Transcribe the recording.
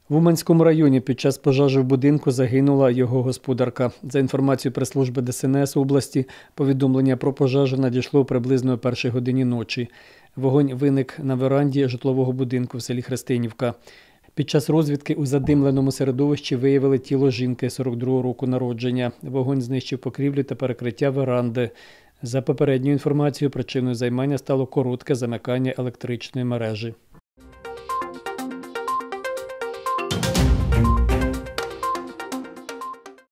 В Уманському районі під час пожежі в будинку загинула його господарка. За інформацією прес-служби ДСНС області, повідомлення про пожежу надійшло приблизно о 1-й годині ночі. Вогонь виник на веранді житлового будинку в селі Христинівка. Під час розвідки у задимленому середовищі виявили тіло жінки 42-го року народження. Вогонь знищив покрівлю та перекриття веранди. За попередньою інформацією, причиною займання стало коротке замикання електричної мережі.